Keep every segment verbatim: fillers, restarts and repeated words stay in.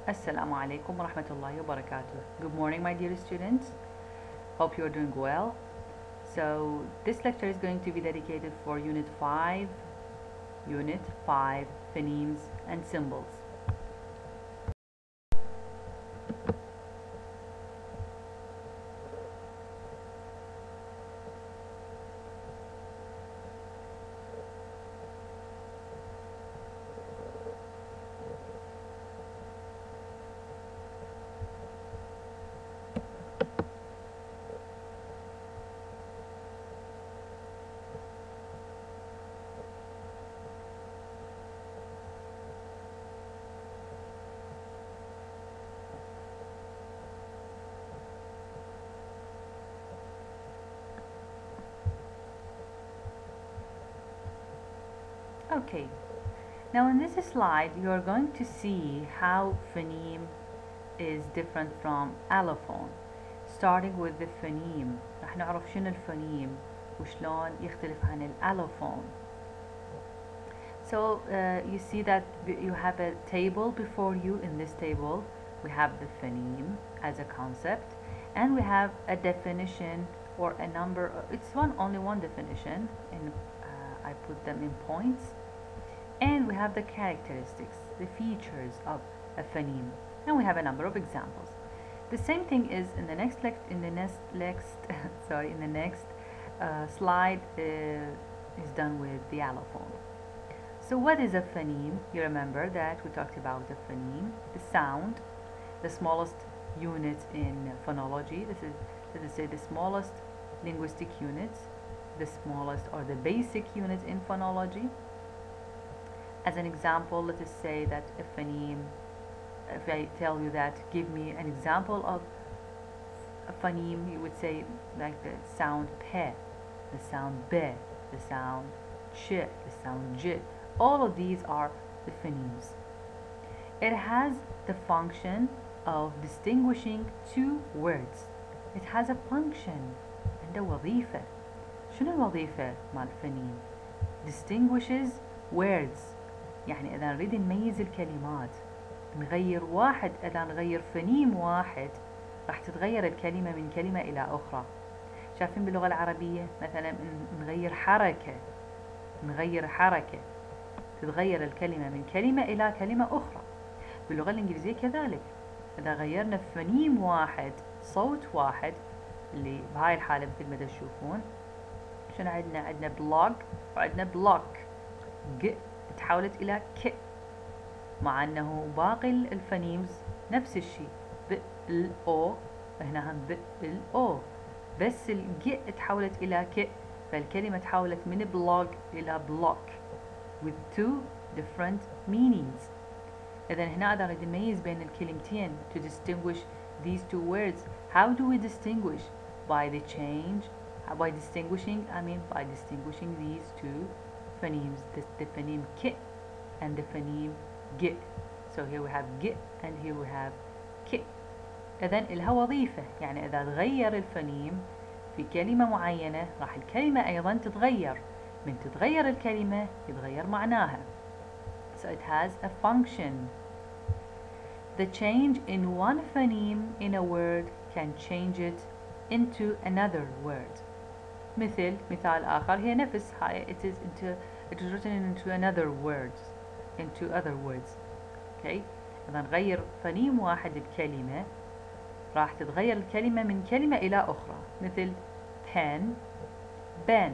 Assalamu alaikum wa rahmatullahi wa barakatuh. Good morning, my dear students. Hope you are doing well. So, this lecture is going to be dedicated for Unit five, Unit five, Phonemes and Symbols. Okay, now in this slide you are going to see how phoneme is different from allophone. Starting with the phoneme راح نعرف شنو الفونيم وشلون يختلف عن الالوفون. So uh, you see that you have a table before you. In this table we have the phoneme as a concept, and we have a definition or a number. It's one only one definition, and uh, I put them in points. And we have the characteristics, the features of a phoneme, and we have a number of examples. The same thing is in the next lect in the next next sorry in the next uh, slide uh, is done with the allophone. So what is a phoneme? You remember that we talked about the phoneme, the sound, the smallest unit in phonology. This is, let us say, the smallest linguistic unit, the smallest or the basic unit in phonology. As an example, let us say that a phoneme, if I tell you that, give me an example of a phoneme, you would say like the sound pe, the sound be, the sound ch, the sound j. All of these are the phonemes. It has the function of distinguishing two words. It has a function and a وظيفة. شنو الوظيفة مال الفونيم؟ distinguishes words. يعني إذا نريد نميز الكلمات نغير واحد، إذا نغير فونيم واحد راح تتغير الكلمة من كلمة إلى أخرى. شايفين باللغة العربية مثلا نغير حركة، نغير حركة تتغير الكلمة من كلمة إلى كلمة أخرى. باللغة الإنجليزية كذلك، إذا غيرنا فونيم واحد، صوت واحد، اللي بهاي الحالة مثل ما تشوفون شنو عندنا؟ عندنا بلوج وعندنا بلوك. ج تحولت إلى ك، مع أنه باقي الفونيمز نفس الشيء، ب ال او، هنا هم ب ال او، بس الج تحولت إلى ك، فالكلمة تحولت من بلوج إلى بلوك with two different meanings. إذا هنا إذا نريد نميز بين الكلمتين to distinguish these two words. How do we distinguish? By the change, by distinguishing, I mean by distinguishing these two phonemes, the, the phoneme k and the phoneme g. So here we have g and here we have k. إذن إلها وظيفة، يعني إذا تغير الفونيم في كلمة معينة راح الكلمة أيضا تتغير، من تتغير الكلمة يتغير معناها. So it has a function. The change in one phoneme in a word can change it into another word. مثل مثال آخر هي نفس هاي it is into it is written into another words into other words. Okay. إذا نغير فونيم واحد بكلمة راح تتغير الكلمة من كلمة إلى أخرى. مثل pen, ben,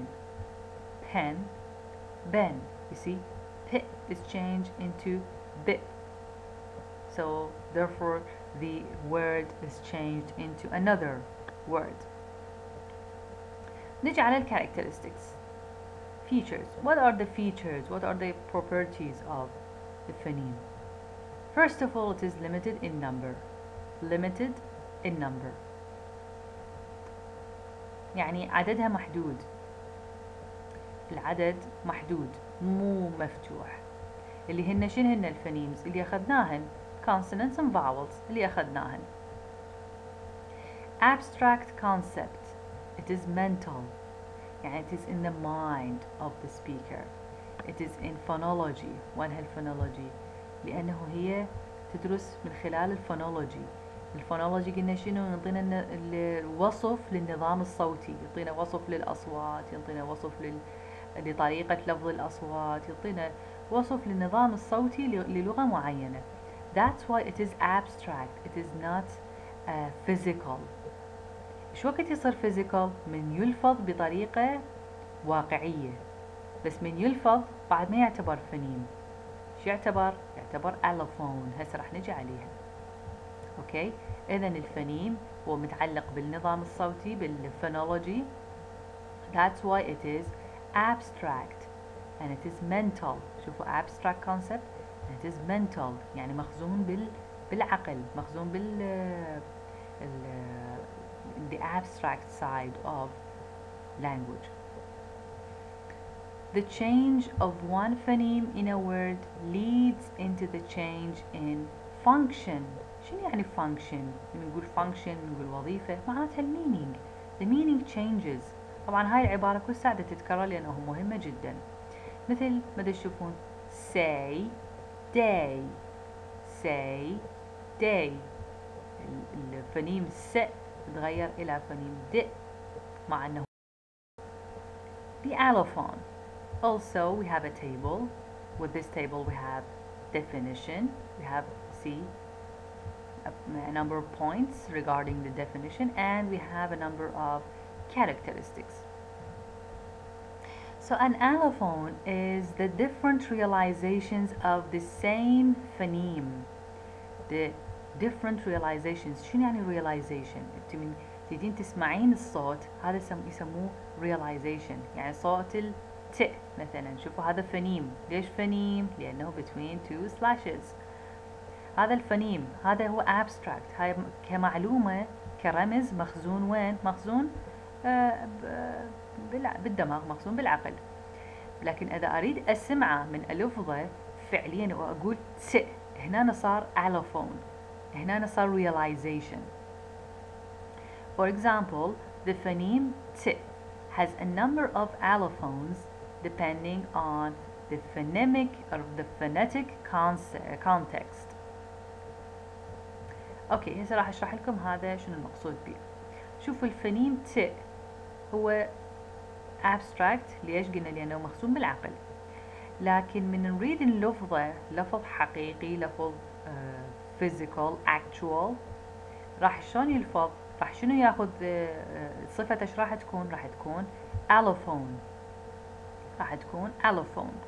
pen, ben. You see, p is changed into b. So therefore the word is changed into another word. نجي على ال characteristics. Features. What are the features? What are the properties of the phoneme? First of all, it is limited in number. Limited in number. يعني عددها محدود. العدد محدود مو مفتوح. اللي هن شنو هن الفونيمز اللي أخذناهن؟ consonants and vowels اللي أخذناهن. Abstract concept. It is mental. يعني it is in the mind of the speaker. It is in phonology. وين هالphonology؟ لأنه هي تدرس من خلال الفونولوجي. الفونولوجي قلنا شنو؟ يعطينا الوصف للنظام الصوتي، يعطينا وصف للأصوات، يعطينا وصف لل... لطريقة لفظ الأصوات، يعطينا وصف للنظام الصوتي للغة معينة. That's why it is abstract. It is not uh, physical. شو وقت يصير physical؟ من يلفظ بطريقة واقعية، بس من يلفظ بعد ما يعتبر فنيم. شو يعتبر؟ يعتبر allophone. هسه راح نجي عليها. اوكي، اذا الفنيم هو متعلق بالنظام الصوتي بالفونولوجي. That's why it is abstract and it is mental. شوفوا abstract concept and it is mental، يعني مخزون بال بالعقل، مخزون بال ال the abstract side of language. The change of one phoneme in a word leads into the change in function. شنو يعني function؟ نقول function نقول وظيفة، معناتها المينينج. The meaning changes. طبعا هاي العبارة كل ساعة تتكرر لأنها مهمة جدا. مثل ما تشوفون say day، say day، الفونيم س تغير إلى فونيم د مع أنه. The allophone. Also we have a table. With this table we have definition. We have see a, a number of points regarding the definition, and we have a number of characteristics. So an allophone is the different realizations of the same phoneme. The different realizations. شنو يعني realization؟ تجين تسمعين الصوت هذا يسموه realization. يعني صوت الت مثلا، شوفوا هذا فنيم. ليش فنيم؟ لأنه between two slashes. هذا الفنيم هذا هو abstract. هاي كمعلومة كرمز مخزون وين؟ مخزون آه بالدماغ، مخزون بالعقل. لكن إذا أريد أسمعه من ألفظه فعليا وأقول ت، هنا صار allophone، هنا صار realization. For example, the phoneme t has a number of allophones depending on the phonemic or the phonetic context. اوكي، هسه راح اشرح لكم هذا شنو المقصود به. شوفوا الفونيم ت هو abstract. ليش قلنا؟ لانه مخزون بالعقل. لكن من نريد نلفظه لفظ حقيقي، لفظ uh, physical actual، راح شلون يلفظ؟ راح شنو ياخذ صفة؟ ايش راح تكون؟ راح تكون allophone. راح تكون allophone.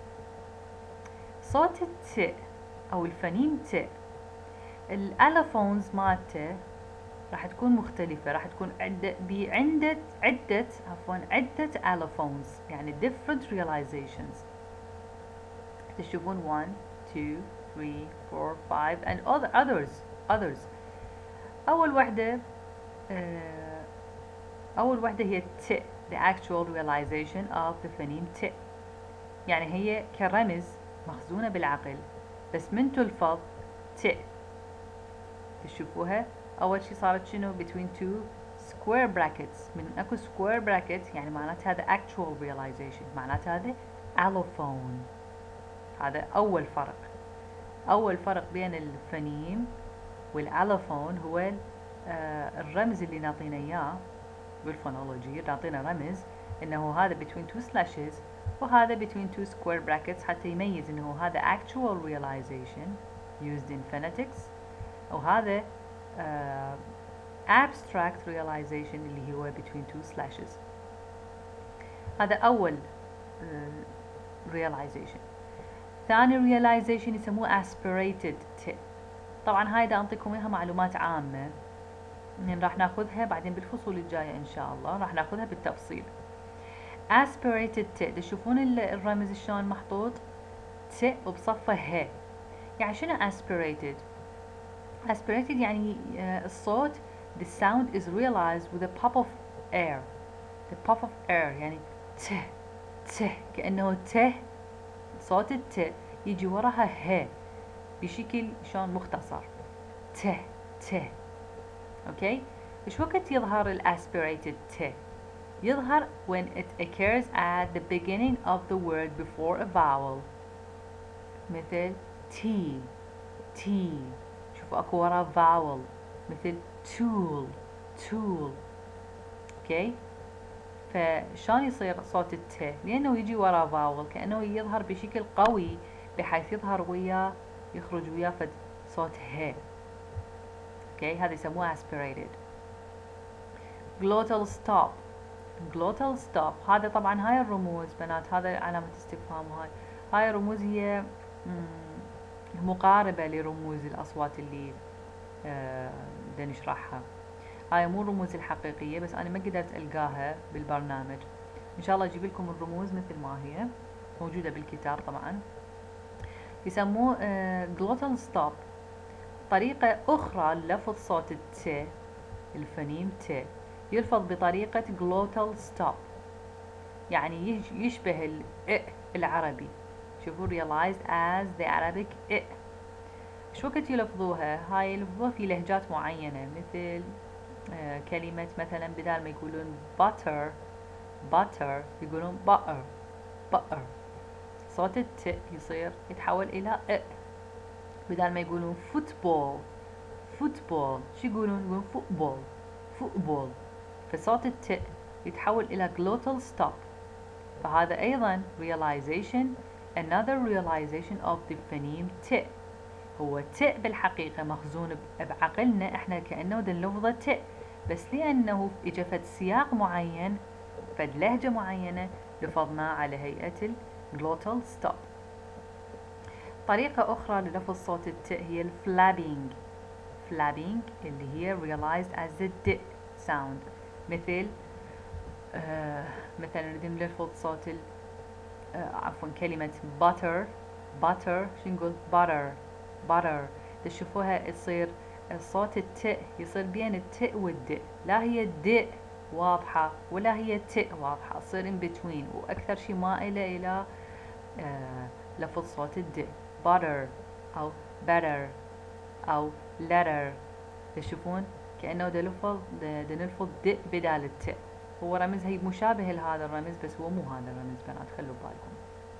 صوت الت او الفونيم ت، الالوفونز مالته راح تكون مختلفة، راح تكون عدة بعدة عدة عفوا عدة allophones، يعني different realizations. تشوفون one, two, three, four, five and other others others. أول وحدة أول وحدة هي ت، the actual realization of the phoneme ت، يعني هي كرمز مخزونة بالعقل، بس من تلفظ ت تشوفوها أول شي صارت شنو؟ between two square brackets. من أكو square bracket يعني معناتها هذا actual realization، معناتها هذا allophone. هذا أول فرق. أول فرق بين الفونيم والالوفون هو آه الرمز اللي نعطينا إياه بالفونولوجي. نعطينا رمز إنه هذا between two slashes وهذا between two square brackets حتى يميز إنه هذا actual realization used in phonetics، وهذا uh, abstract realization اللي هو between two slashes. هذا أول uh, realization. ثاني realization يسموه aspirated t. طبعا هاي دا أنطيكم إياها معلومات عامة، يعني راح ناخذها بعدين بالفصول الجاية إن شاء الله، راح ناخذها بالتفصيل. aspirated t تشوفون الرمز شلون محطوط t وبصفه ه. يعني شنو aspirated؟ aspirated يعني uh, الصوت the sound is realized with a puff of air. the puff of air يعني ت ت كأنه ت، صوت الت يجي وراها ه بشكل شلون مختصر ت ت. اوكي، ايش وقت يظهر الاسبيريتد ت؟ يظهر when it occurs at the beginning of the word before a vowel. مثل T تي. شوفوا اكو وراه فاول مثل tool tool. اوكي، فشان يصير صوت الت؟ لانه يجي وراه فاول كانه يظهر بشكل قوي بحيث يظهر وياه يخرج وياه فد صوت ه. اوكي، هذا يسموه aspirated. glottal stop. glottal stop هذا طبعا هاي الرموز بنات، هذا علامة استفهام. هاي هاي الرموز هي مقاربة لرموز الأصوات اللي آه بدنا نشرحها. هاي مو الرموز الحقيقية، بس أنا ما قدرت ألقاها بالبرنامج. إن شاء الله أجيب لكم الرموز مثل ما هي موجودة بالكتاب طبعا. يسموه آه glottal stop. طريقة أخرى للفظ صوت الت، الفونيم ت، يلفظ بطريقة glottal stop، يعني يشبه ال العربي. شوفوا realized as the Arabic ا. شو وقت يلفظوها؟ هاي يلفظوها في لهجات معينة، مثل آه كلمة مثلا بدال ما يقولون butter butter يقولون butter butter. صوت الت يصير يتحول إلى ا. بدال ما يقولون football football شو يقولون؟ يقولون football football. فصوت الت يتحول إلى glottal stop. فهذا أيضا realization another realization of the phoneme ت. هو ت بالحقيقة مخزون بعقلنا احنا كأنه دنلفظه ت، بس لأنه إجا فد سياق معين فد لهجة معينة لفظناه على هيئة glottal stop. طريقة أخرى للفظ صوت الت هي الفلابينج. فلابينج اللي هي realized as a d sound. مثل آه مثلا نريد نلفظ صوت ال آه عفوا كلمة butter butter شو نقول؟ butter butter. تشوفوها تصير صوت الت يصير بين الت والد، لا هي د واضحة ولا هي ت واضحة، تصير in between، وأكثر شيء مائلة إلى آه لفظ صوت الد. butter أو better أو letter. تشوفون كأنه دا لفظ دا نلفظ د بدال الت. هو رمز هي مشابه لهذا الرمز بس هو مو هذا الرمز بنات، خلوا بالكم.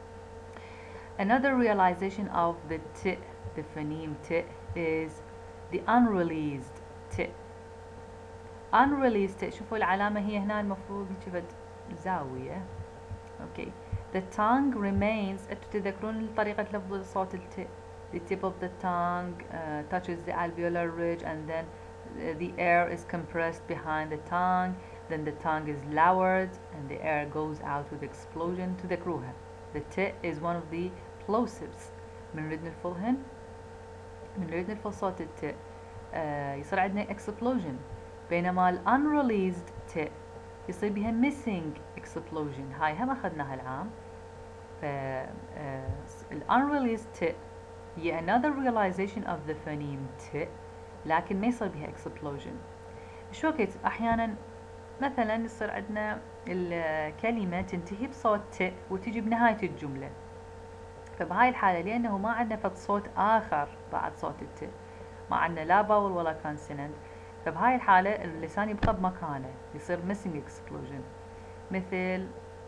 Another realization of the t, the phoneme t, is the unreleased t. Unreleased t. شوفوا العلامة هي هنا المفروض شفت زاوية. Okay. The tongue remains. تتذكرون طريقة لفظ صوت الت. The tip of the tongue uh, touches the alveolar ridge, and then the air is compressed behind the tongue. Then the tongue is lowered, and the air goes out with explosion. تذكروها. The t is one of the plosives. من نريد نلفظهن من نريد نلفظ صوت الت آه يصير عندنا explosion، بينما ال unreleased t يصير بها missing explosion. هاي هم أخذناها العام. ف ال unreleased t هي another realization of the phoneme t، لكن ما يصير بها explosion. شو وقت أحيانا مثلا يصير عندنا الكلمة تنتهي بصوت ت وتجي بنهاية الجملة، فبهاي الحالة لأنه ما عندنا فد صوت آخر بعد صوت الت، ما عندنا لا باول ولا كونسونانت، فبهاي الحالة اللسان يبقى بمكانه، يصير missing explosion. مثل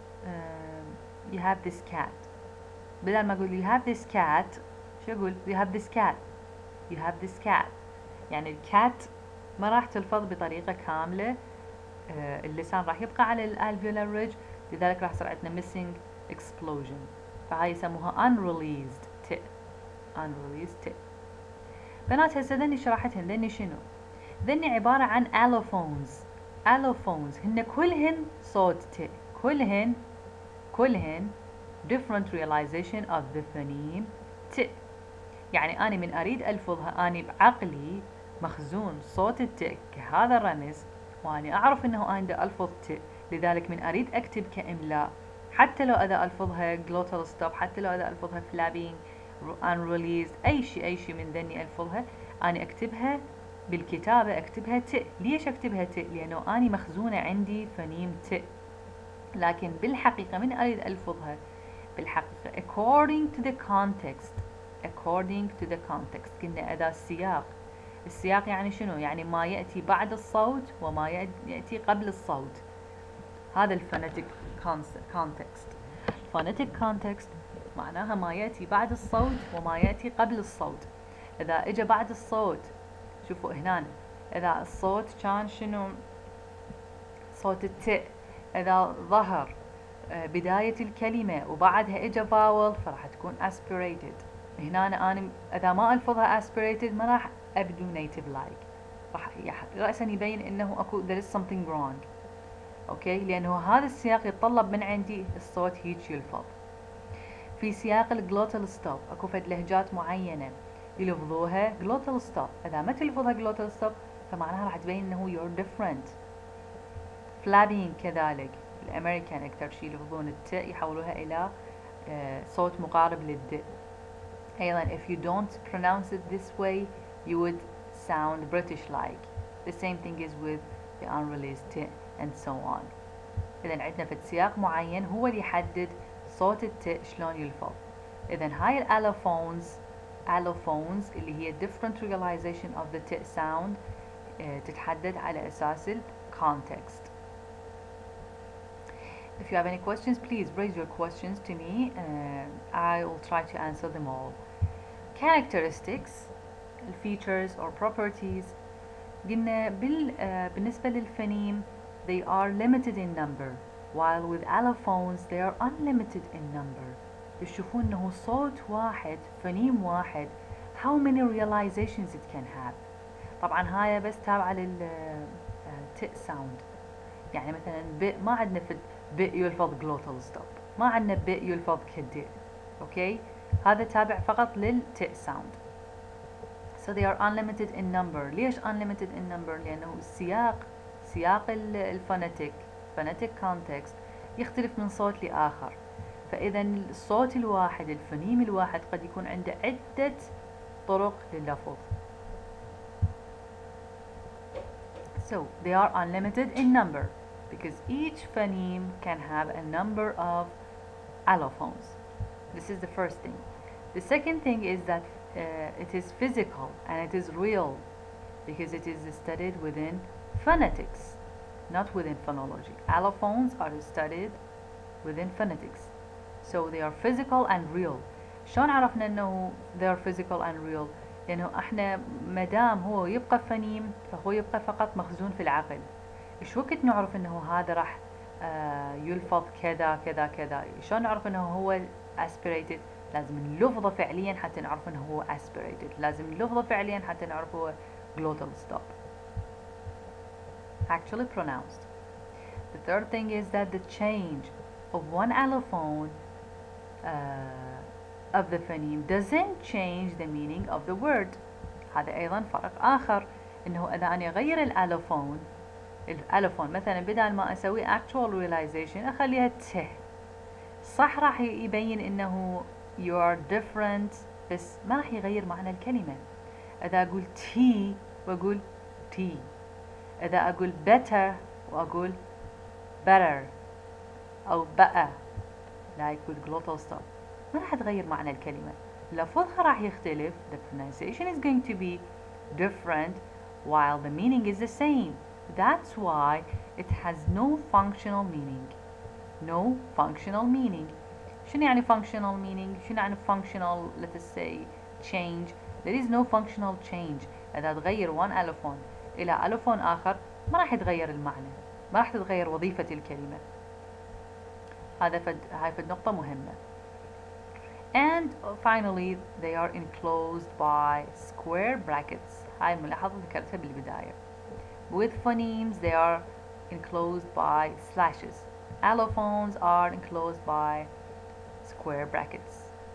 uh, you have this cat، بدل ما أقول you have this cat شو أقول؟ you have this cat you have this cat. يعني الكات ما راح تلفظ بطريقة كاملة، آه اللسان راح يبقى على الالفيولار ريدج، لذلك راح يصير عندنا missing explosion. فهاي يسموها unreleased t. unreleased t. بنات هسه ذني شرحتهن، ذني شنو؟ ذني عبارة عن allophones. allophones هن كلهن صوت ت، كلهن كلهن different realization of the phoneme t. يعني أنا من أريد ألفظها أنا بعقلي مخزون صوت الت كهذا الرمز، وأنا أعرف أنه أنا دا ألفظ ت، لذلك من أريد أكتب كإملاء حتى لو أذا ألفظها glottal stop، حتى لو أذا ألفظها flapping unreleased، أي شيء أي شيء من ذني ألفظها أنا أكتبها بالكتابة أكتبها ت. ليش أكتبها ت؟ لأنه أنا مخزونة عندي فونيم ت، لكن بالحقيقة من أريد ألفظها بالحقيقة according to the context according to the context. قلنا أداة السياق. السياق يعني شنو؟ يعني ما يأتي بعد الصوت وما يأتي قبل الصوت. هذا الفونيتيك context. phonetic context معناها ما يأتي بعد الصوت وما يأتي قبل الصوت. إذا إجا بعد الصوت، شوفوا هنا إذا الصوت كان شنو صوت الت، إذا ظهر بداية الكلمة وبعدها إجا فاول فراح تكون aspirated. هنا أنا إذا ما ألفظها aspirated ما راح أبدو native like، راح رأسا يبين إنه أكو there is something wrong. أوكي، لأنه هذا السياق يتطلب من عندي الصوت هيك يلفظ. في سياق الجلوتال ستوب أكو فد لهجات معينة يلفظوها جلوتال ستوب، إذا ما تلفظها جلوتال ستوب فمعناها راح تبين إنه you're different. فلابين كذلك الأمريكان أكثر شي يلفظون التاء يحولوها إلى صوت مقارب للد. أيضا if you don't pronounce it this way you would sound British like. The same thing is with the unreleased t and so on. إذا عندنا في سياق معين هو اللي يحدد صوت الت شلون يلفظ. إذا هاي allophones allophones اللي هي different realization of the t sound تتحدد على أساس ال context. If you have any questions, please raise your questions to me. Uh, I will try to answer them all. Characteristics, features or properties. قلنا بال, uh, بالنسبة للفنيم they are limited in number, while with allophones they are unlimited in number. تشوفون إنه صوت واحد فنيم واحد how many realizations it can have. طبعا هاي بس تابعة لل uh, t sound. يعني مثلا ب ما عندنا في ب يلفظ glottal stop، ما عندنا ب يلفظ كد. اوكي، هذا تابع فقط للت sound. So they are unlimited in number. ليش unlimited in number؟ لأنه السياق سياق الفونيتيك phonetic context يختلف من صوت لآخر، فإذا الصوت الواحد الفونيم الواحد قد يكون عنده عدة طرق لللفظ. So they are unlimited in number because each phoneme can have a number of allophones. This is the first thing. The second thing is that uh, it is physical and it is real because it is studied within phonetics, not within phonology. Allophones are studied within phonetics. So they are physical and real. شلون عرفنا انه they are physical and real؟ لأنه احنا مدام هو يبقى فنيم فهو يبقى فقط مخزون في العقل. ايش وقت نعرف انه هذا راح آه يلفظ كذا كذا كذا؟ شلون نعرف انه هو aspirated؟ لازم نلفظه فعليا حتى نعرف انه هو aspirated، لازم نلفظه فعليا حتى نعرف هو glottal stop actually pronounced. The third thing is that the change of one allophone uh, of the phoneme doesn't change the meaning of the word. هذا أيضا فرق آخر، إنه إذا أنا أغير الألوفون الألوفون مثلا بدل ما أسوي actual realization أخليها ت، صح راح يبين إنه you are different بس ما راح يغير معنى الكلمة. إذا أقول تي وأقول تي، إذا أقول better وأقول better أو بقى like with glottal stop ما راح تغير معنى الكلمة، لفظها راح يختلف. The pronunciation is going to be different while the meaning is the same. That's why it has no functional meaning. No functional meaning. شنو يعني functional meaning؟ شنو يعني functional let us say change؟ There is no functional change. إذا تغير one allophone إلى allophone آخر ما راح يتغير المعنى، ما راح تتغير وظيفة الكلمة. هذا فد هاي فد نقطة مهمة. And finally they are enclosed by square brackets. هاي الملاحظة ذكرتها بالبداية. With phonemes they are enclosed by slashes. Allophones are enclosed by square brackets.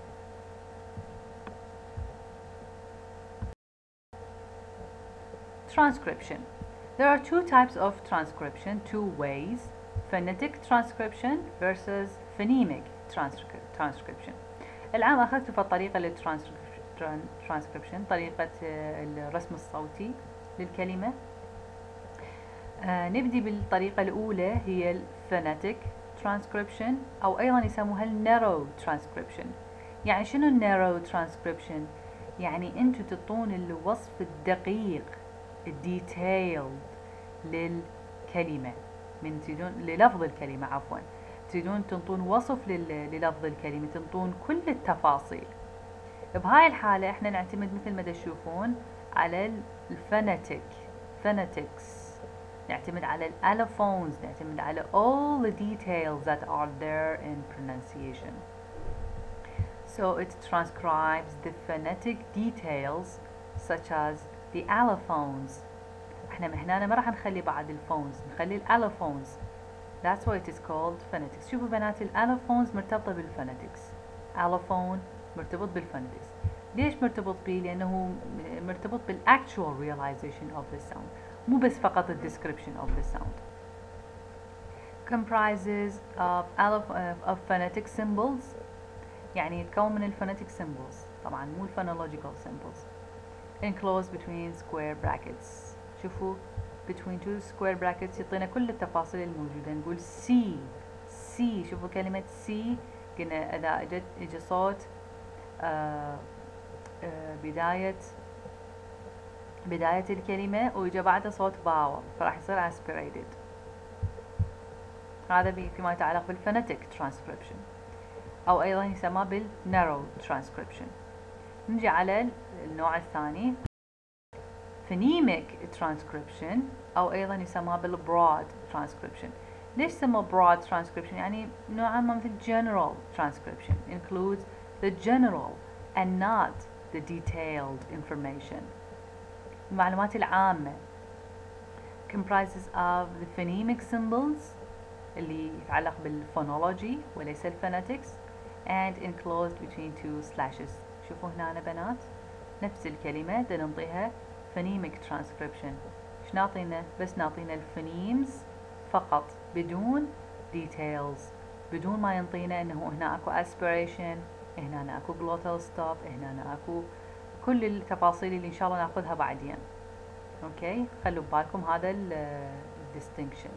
Transcription. There are two types of transcription, two ways: phonetic transcription versus phonemic transcription. الآن أخذت في الطريقة للtranscription طريقة الرسم الصوتي للكلمة. آه نبدي بالطريقة الأولى هي phonetic transcription أو أيضا يسموها narrow transcription. يعني شنو narrow transcription؟ يعني أنتوا تعطون الوصف الدقيق الديتيل للكلمة من تريدون للفظ الكلمة عفوا تريدون تنطون وصف للفظ الكلمة، تنطون كل التفاصيل. بهاي الحالة احنا نعتمد مثل ما تشوفون على الفونتيك phonetics، نعتمد على الالوفونز، نعتمد على all the details that are there in pronunciation. So it transcribes the phonetic details such as the allophones. احنا هنا ما راح نخلي بعد الفونز، نخلي الالوفونز. That's why it is called phonetics. شوفوا بنات الالوفونز مرتبطة بالphonetics. allophone مرتبط بالphonetics. ليش مرتبط به؟ لأنه مرتبط بالactual realization of the sound، مو بس فقط the description of the sound. Comprises of, of phonetic symbols، يعني يتكون من الphonetic symbols، طبعا مو phonological symbols. Enclosed between square brackets. شوفوا between two square brackets يعطينا كل التفاصيل الموجودة. نقول C C، شوفوا كلمة C قلنا إذا اجت اجى صوت آه آه بداية بداية الكلمة ويجي بعده صوت باول فراح يصير aspirated. هذا فيما يتعلق بالphonetic transcription أو أيضا يسمى بالnarrow transcription. نجي على النوع الثاني phonemic transcription أو أيضا يسمى بالbroad transcription. ليش سمى broad transcription؟ يعني نوعا ما مثل general transcription، includes the general and not the detailed information. المعلومات العامة. Comprises of the phonemic symbols اللي يتعلق بالphonology وليس الphonetics and enclosed between two slashes. شوفوا هنا بنات نفس الكلمة دا نعطيها phonemic transcription. ايش نعطينا؟ بس نعطينا الفونيمز فقط بدون details، بدون ما ينطينا انه هنا اكو aspiration، هنا اكو glottal stop، هنا اكو كل التفاصيل اللي ان شاء الله ناخذها بعدين. اوكي، خلوا ببالكم هذا ال distinction.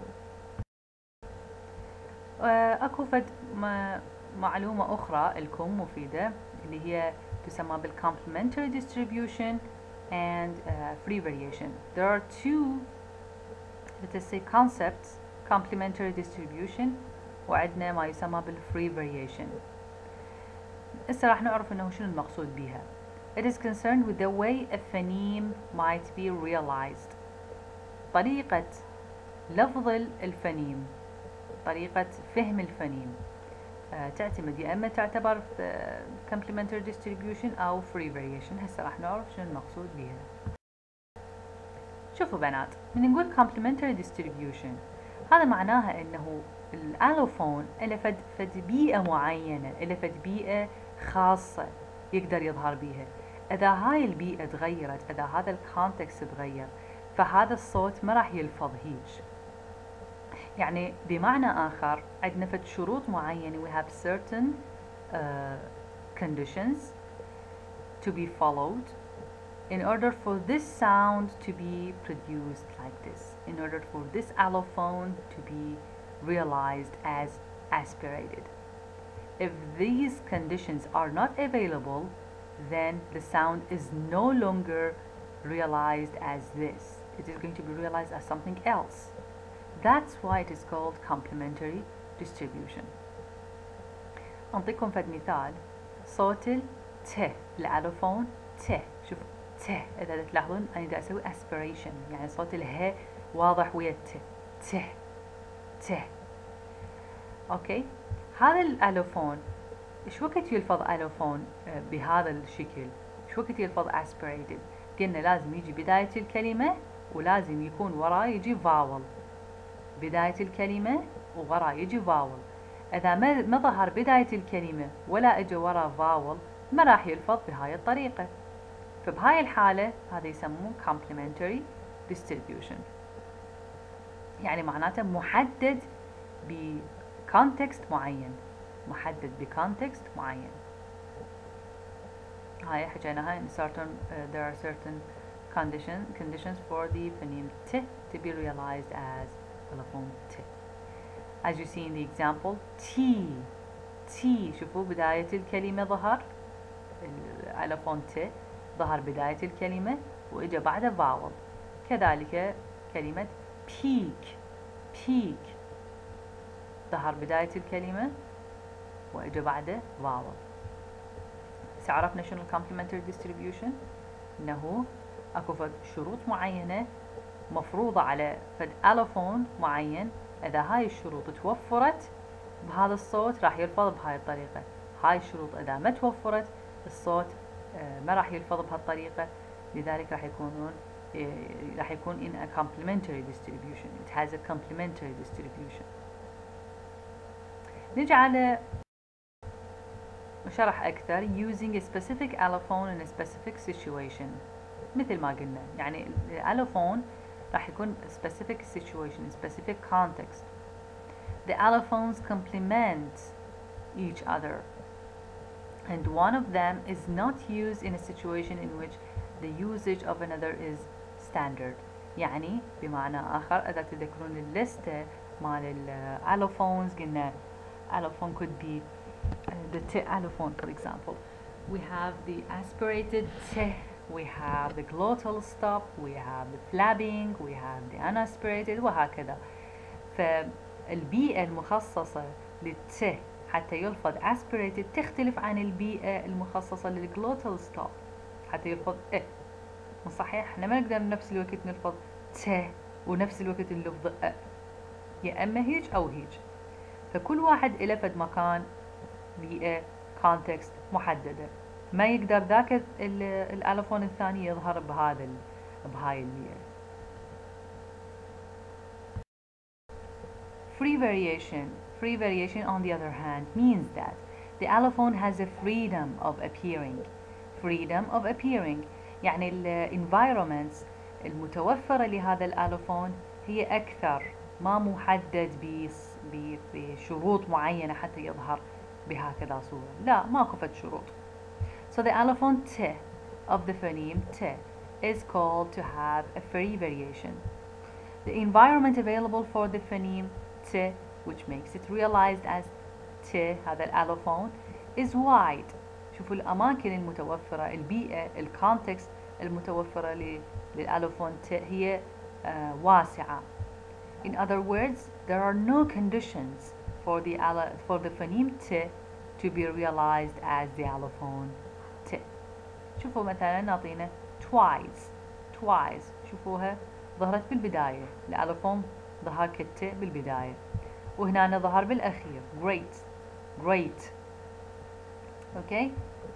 اكو فد معلومة اخرى لكم مفيدة اللي هي تسمى بال complementary distribution and uh, free variation. There are two, let us say, concepts: complementary distribution وعندنا ما يسمى بال free variation. هسه راح نعرف انه شنو المقصود بها. It is concerned with the way a phoneme might be realized. طريقة لفظ الفونيم، طريقة فهم الفونيم آه تعتمد يا اما تعتبر complementary distribution او free variation. هسه راح نعرف شنو المقصود بها. شوفوا بنات، من نقول complementary distribution هذا معناها انه الالوفون له فد فد بيئة معينة، له فد بيئة خاصة يقدر يظهر بيها. اذا هاي البيئة تغيرت، اذا هذا الكونتكست تغير، فهذا الصوت ما راح يلفظ هيج. يعني بمعنى آخر عندنا فد شروط معينة. we have certain uh, conditions to be followed in order for this sound to be produced like this, in order for this allophone to be realized as aspirated. If these conditions are not available, then the sound is no longer realized as this. It is going to be realized as something else. That's why it is called complementary distribution. أعطيكم فد مثال. صوت ال ت الألوفون ت، شوف ت، إذا تلاحظون أنا دا أسوي aspiration، يعني صوت اله واضح ويا ت ت ت. أوكي، هذا الألوفون إيش وقت يلفظ ألوفون بهذا الشكل؟ إيش وقت يلفظ aspirated؟ قلنا لازم يجي بداية الكلمة ولازم يكون وراه يجي vowel. بداية الكلمة ووراه يجي vowel. إذا ما ما ظهر بداية الكلمة ولا إجا وراه vowel ما راح يلفظ بهاي الطريقة. فبهاي الحالة هذا يسموه complementary distribution، يعني معناته محدد بكونتكست معين، محدد بكونتكست معين. هاي حكيناها in certain uh, there are certain condition conditions for the phoneme t to be realized as allophone t. As you see in the example T T، شوفوا بداية الكلمة ظهر الألوفون T، ظهر بداية الكلمة وإجا بعده vowel. كذلك كلمة peak peak، ظهر بداية الكلمة وإجا بعده vowel. هسه عرفنا شنو ال complementary distribution، انه اكو فد شروط معينة مفروضة على فد allophone معين، اذا هاي الشروط توفرت بهذا الصوت راح يلفظ بهاي الطريقة، هاي الشروط اذا ما توفرت الصوت ما راح يلفظ بهالطريقة، لذلك راح يكونون راح يكون in a complementary distribution. It has a complementary distribution. نجي على شرح أكثر using a specific allophone in a specific situation. مثل ما قلنا يعني allophone راح يكون specific situation, specific context. The allophones complement each other, and one of them is not used in a situation in which the usage of another is standard. يعني بمعنى آخر إذا تذكرون الليستة مال allophones قلنا allophone could be uh, the T allophone, for example. We have the aspirated T, we have the glottal stop, we have the flapping, we have the unaspirated وهكذا. فالبيئة المخصصة للT حتى يلفظ aspirated تختلف عن البيئة المخصصة للglottal stop حتى يلفظ إ. صحيح احنا ما نقدر بنفس الوقت نلفظ ت ونفس الوقت نلفظ أ، يا اما هيج او هيج. فكل واحد له فد مكان، بيئة، كونتكست محددة، ما يقدر ذاك الالوفون الثاني يظهر بهذا بهاي البيئة. Free variation. Free variation on the other hand means that the allophone has a freedom of appearing. Freedom of appearing يعني ال environments المتوفرة لهذا الالوفون هي أكثر، ما محدد بشروط معينة حتى يظهر بهكذا صورة، لا ماكو فد شروط. So the allophone T of the phoneme T is called to have a free variation. The environment available for the phoneme T, which makes it realized as T هذا الالوفون, is wide. شوفوا الأماكن المتوفرة، البيئة، الكونتكست المتوفرة للألوفون T هي uh, واسعة. In other words, there are no conditions for the for the phoneme T to be realized as the allophone T. شوفوا مثلا نعطينا twice twice شوفوها ظهرت بالبداية، الألوفون ظهر كالت بالبداية، وهنا ظهر بالأخير great great. اوكي،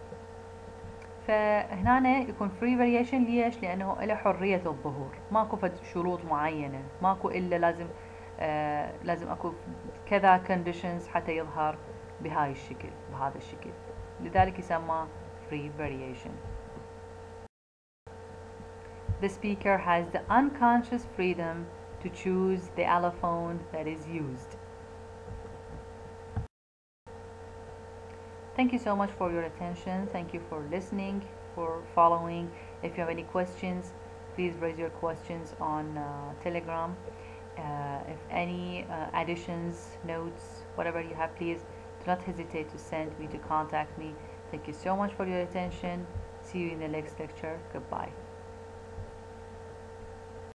فهنا يكون free variation ليش؟ لأنه له حرية الظهور، ماكو فد شروط معينة، ماكو إلا لازم آه لازم أكو كذا conditions حتى يظهر بهاي الشكل بهذا الشكل، لذلك يسمى free variation. The speaker has the unconscious freedom to choose the allophone that is used. Thank you so much for your attention. Thank you for listening, for following. If you have any questions, please raise your questions on uh, Telegram. Uh, if any uh, additions, notes, whatever you have, please do not hesitate to send me, to contact me. Thank you so much for your attention. See you in the next lecture. Goodbye.